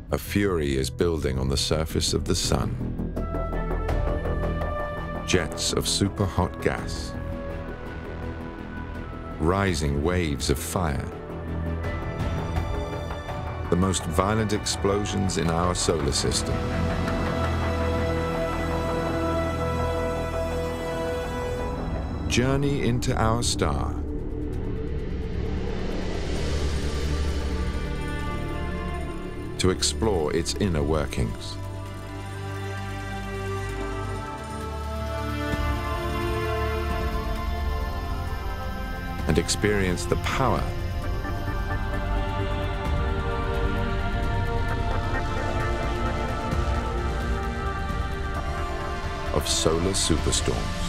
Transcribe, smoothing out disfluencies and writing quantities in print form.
A fury is building on the surface of the sun. Jets of superhot gas. Rising waves of fire. The most violent explosions in our solar system. Journey into our star. To explore its inner workings. And experience the power of Solar Superstorm.